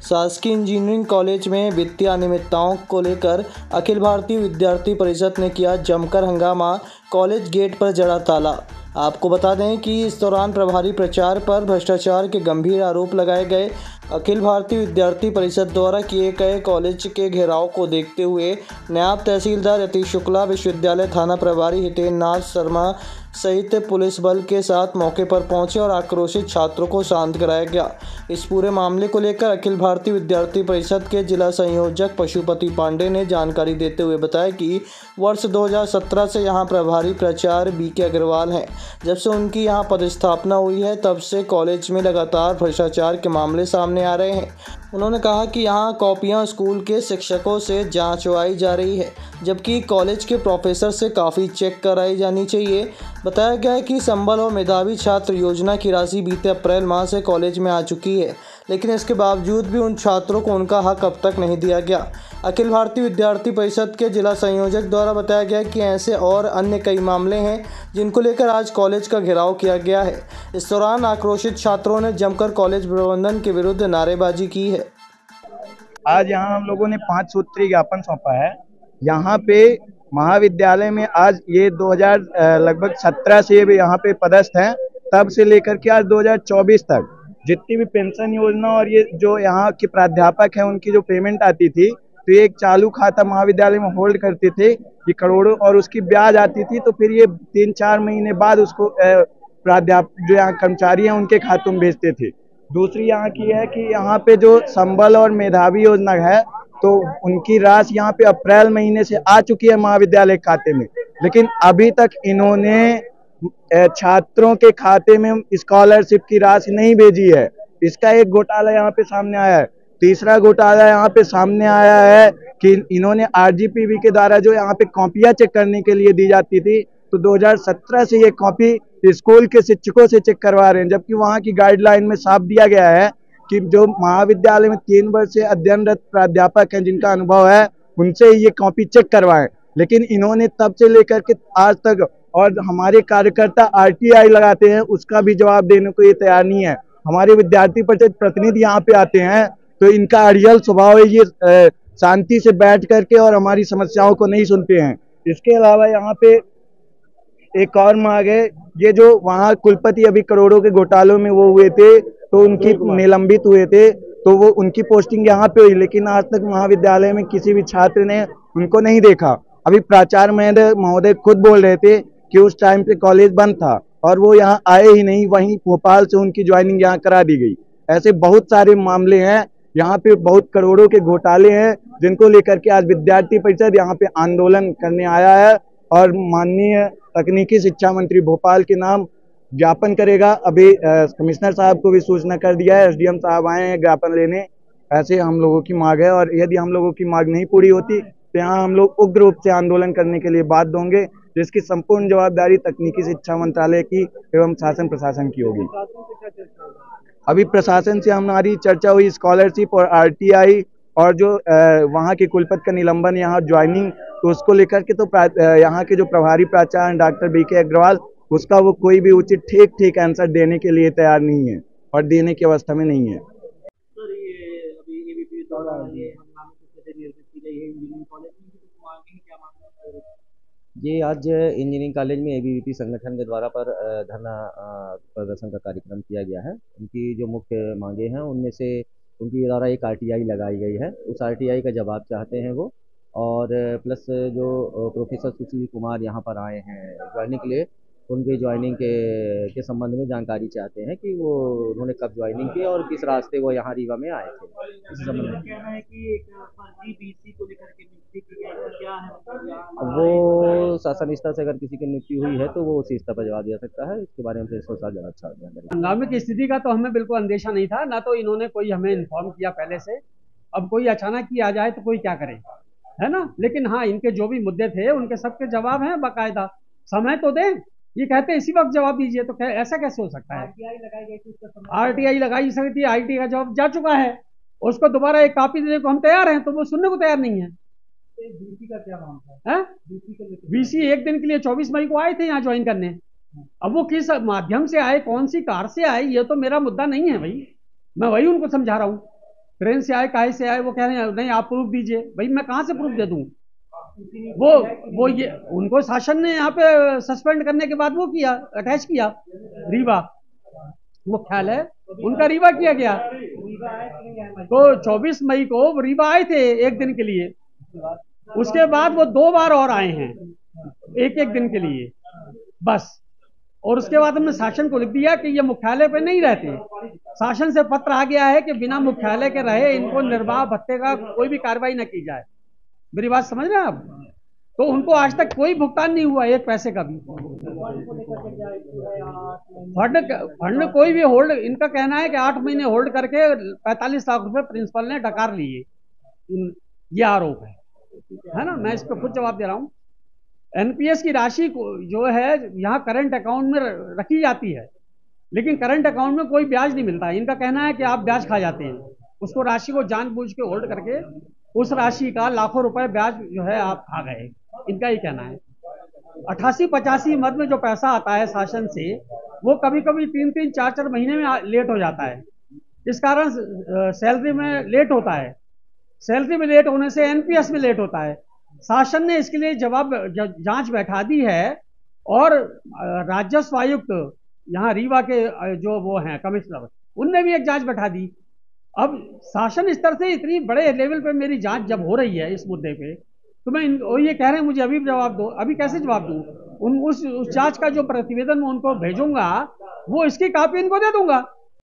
शासकीय engineering college में वित्तीय अनियमितताओं को लेकर अखिल भारतीय विद्यार्थी परिषद ने किया जमकर हंगामा, कॉलेज गेट पर जड़ा ताला। आपको बता दें कि इस दौरान प्रभारी प्राचार्य पर भ्रष्टाचार के गंभीर आरोप लगाए गए। अखिल भारतीय विद्यार्थी परिषद द्वारा किए गए कॉलेज के घेराव को देखते हुए नायब तहसीलदार यतीश शुक्ला, विश्वविद्यालय थाना प्रभारी हितेन्द्र नाथ शर्मा सहित पुलिस बल के साथ मौके पर पहुंचे और आक्रोशित छात्रों को शांत कराया गया। इस पूरे मामले को लेकर अखिल भारतीय विद्यार्थी परिषद के जिला संयोजक पशुपति पांडे ने जानकारी देते हुए बताया कि वर्ष 2017 से यहां प्रभारी प्राचार्य बीके अग्रवाल हैं। जब से उनकी यहां पदस्थापना हुई है तब से कॉलेज में लगातार भ्रष्टाचार के मामले सामने आ रहे हैं। उन्होंने कहा कि यहां कॉपियां स्कूल के शिक्षकों से जांचवाई जा रही है, जबकि कॉलेज के प्रोफेसर से काफ़ी चेक कराई जानी चाहिए। बताया गया है कि संबल और मेधावी छात्र योजना की राशि बीते अप्रैल माह से कॉलेज में आ चुकी है, लेकिन इसके बावजूद भी उन छात्रों को उनका हक अब तक नहीं दिया गया। अखिल भारतीय विद्यार्थी परिषद के जिला संयोजक द्वारा बताया गया कि ऐसे और अन्य कई मामले हैं जिनको लेकर आज कॉलेज का घेराव किया गया है। इस दौरान आक्रोशित छात्रों ने जमकर कॉलेज प्रबंधन के विरुद्ध नारेबाजी की है। आज यहाँ हम लोगों ने 5 सूत्रीय ज्ञापन सौंपा है। यहाँ पे महाविद्यालय में आज ये 2000 लगभग 17 से भी यहाँ पे पदस्थ हैं, तब से लेकर के आज 2024 तक जितनी भी पेंशन योजना और ये जो यहाँ के प्राध्यापक हैं उनकी जो पेमेंट आती थी, तो ये एक चालू खाता महाविद्यालय में होल्ड करते थे ये करोड़ों, और उसकी ब्याज आती थी तो फिर ये 3-4 महीने बाद उसको प्राध्यापक जो यहाँ कर्मचारी हैं उनके खातों में भेजते थे। दूसरी यहाँ की है कि यहाँ पे जो संबल और मेधावी योजना है तो उनकी राशि यहाँ पे अप्रैल महीने से आ चुकी है महाविद्यालय खाते में, लेकिन अभी तक इन्होंने छात्रों के खाते में स्कॉलरशिप की राशि नहीं भेजी है। इसका एक घोटाला यहाँ पे सामने आया है। तीसरा घोटाला यहाँ पे सामने आया है कि इन्होंने आरजीपीवी के द्वारा जो यहाँ पे कॉपियां चेक करने के लिए दी जाती थी, तो 2017 से ये कॉपी स्कूल के शिक्षकों से चेक करवा रहे हैं, जबकि वहाँ की गाइडलाइन में साफ दिया गया है कि जो महाविद्यालय में 3 वर्ष से अध्ययनरत प्राध्यापक हैं जिनका अनुभव है उनसे ये कॉपी चेक करवाएं। लेकिन इन्होंने तब से लेकर के आज तक, और हमारे कार्यकर्ता आरटीआई लगाते हैं, उसका भी जवाब देने को ये तैयार नहीं है। हमारे विद्यार्थी परिषद प्रतिनिधि यहाँ पे आते हैं तो इनका अड़ियल स्वभाव है, ये शांति से बैठ करके और हमारी समस्याओं को नहीं सुनते हैं। इसके अलावा यहाँ पे एक और मांग है, ये जो वहाँ कुलपति अभी करोड़ों के घोटालों में वो हुए थे तो उनकी निलंबित हुए थे, तो वो उनकी पोस्टिंग यहाँ पे हुई, लेकिन आज तक महाविद्यालय में किसी भी छात्र ने उनको नहीं देखा। अभी प्राचार्य महोदय खुद बोल रहे थे कि उस टाइम पे कॉलेज बंद था और वो यहाँ आए ही नहीं, वहीं भोपाल से उनकी ज्वाइनिंग यहाँ करा दी गई। ऐसे बहुत सारे मामले हैं, यहाँ पे बहुत करोड़ों के घोटाले हैं जिनको लेकर के आज विद्यार्थी परिषद यहाँ पे आंदोलन करने आया है और माननीय तकनीकी शिक्षा मंत्री भोपाल के नाम ज्ञापन करेगा। अभी कमिश्नर साहब को भी सूचना कर दिया है, एसडीएम साहब आए हैं ज्ञापन लेने। ऐसे हम लोगों की मांग है और यदि हम लोगों की मांग नहीं पूरी होती तो यहाँ हम लोग उग्र रूप से आंदोलन करने के लिए बाध्य होंगे, जिसकी संपूर्ण जवाबदारी तकनीकी शिक्षा मंत्रालय की एवं शासन प्रशासन की होगी। अभी प्रशासन से हमारी चर्चा हुई स्कॉलरशिप और आरटीआई और जो वहाँ के कुलपति का निलंबन यहाँ ज्वाइनिंग, तो उसको लेकर के तो यहाँ के जो प्रभारी प्राचार्य डॉक्टर बीके अग्रवाल, उसका वो कोई भी उचित ठीक आंसर देने के लिए तैयार नहीं है और देने की अवस्था में नहीं है। ये आज इंजीनियरिंग कॉलेज में एबीवीपी संगठन के द्वारा पर धरना प्रदर्शन का कार्यक्रम किया गया है। उनकी जो मुख्य मांगे हैं उनमें से उनके द्वारा एक आरटीआई लगाई गई है, उस आरटीआई का जवाब चाहते हैं वो, और प्लस जो प्रोफेसर सुशील कुमार यहाँ पर आए हैं ज्वाइनिंग के लिए, उनके ज्वाइनिंग के संबंध में जानकारी चाहते हैं कि वो उन्होंने कब ज्वाइनिंग की और किस रास्ते वो यहाँ रीवा में आए थे। इस संबंध में कहना है कि एक फर्जी बीसी को लेकर के नियुक्ति की गई है, क्या है वो शासन स्तर से अगर किसी की नियुक्ति हुई है तो वो उसी स्तर पर जवाब दे सकता है। इसके बारे में तो इसको ज़्यादा अच्छा हंगामे की स्थिति का तो हमें बिल्कुल अंदेशा नहीं था, ना तो इन्होंने कोई हमें इन्फॉर्म किया पहले से। अब कोई अचानक ही आ जाए तो कोई क्या करे, है ना। लेकिन हाँ, इनके जो भी मुद्दे थे उनके सबके जवाब हैं बाकायदा। समय तो दें, ये कहते हैं इसी वक्त जवाब दीजिए, तो ऐसा कैसे हो सकता है। आरटीआई लगाई सकती है, आरटीआई का जवाब जा चुका है, उसको दोबारा एक कॉपी देने को हम तैयार हैं, तो वो सुनने को तैयार नहीं है। बीसी का क्या मामला है? बीसी एक दिन के लिए 24 मई को आए थे यहाँ ज्वाइन करने। अब वो किस माध्यम से आए, कौन सी कार से आए, ये तो मेरा मुद्दा नहीं है भाई, मैं वही उनको समझा रहा हूँ। ट्रेन से आए, काहे से आए, वो कह रहे हैं नहीं आप प्रूफ दीजिए। भाई मैं कहाँ से प्रूफ दे दूँ? वो वो ये उनको शासन ने यहाँ पे सस्पेंड करने के बाद वो किया, अटैच किया रीवा मुख्यालय, उनका रीवा किया गया। तो 24 मई को रीवा आए थे एक दिन के लिए, उसके बाद वो 2 बार और आए हैं एक एक दिन के लिए बस। और उसके बाद हमने शासन को लिख दिया कि ये मुख्यालय पे नहीं रहते। शासन से पत्र आ गया है कि बिना मुख्यालय के रहे इनको निर्वाह भत्ते का कोई भी कार्रवाई न की जाए। मेरी बात समझ रहे हैं आप? तो उनको आज तक कोई भुगतान नहीं हुआ, एक पैसे का भी। फंड कोई भी होल्ड, इनका कहना है कि 8 महीने होल्ड करके 45 लाख रुपए प्रिंसिपल ने डकार लिए, ये आरोप है ना। मैं इस पर खुद जवाब दे रहा हूँ। एनपीएस की राशि जो है यहाँ करंट अकाउंट में रखी जाती है, लेकिन करंट अकाउंट में कोई ब्याज नहीं मिलता है। इनका कहना है कि आप ब्याज खा जाते हैं, उसको राशि को जानबूझ के होल्ड करके उस राशि का लाखों रुपए ब्याज जो है आप खा गए, इनका ही कहना है। 88-85 मद में जो पैसा आता है शासन से, वो कभी कभी 3-3, 4-4 महीने में लेट हो जाता है। इस कारण सैलरी में लेट होता है, सैलरी में लेट होने से एनपीएस में लेट होता है। शासन ने इसके लिए जांच बैठा दी है, और राजस्व आयुक्त यहाँ रीवा के जो वो हैं कमिश्नर, उनने भी एक जांच बैठा दी। अब शासन इस तरह से इतनी बड़े लेवल पे मेरी जांच जब हो रही है इस मुद्दे पे, तो मैं ये कह रहे हैं मुझे अभी जवाब दो। अभी कैसे जवाब दूं? उस जांच का जो प्रतिवेदन मैं उनको भेजूंगा, वो इसकी कॉपी इनको दे दूंगा।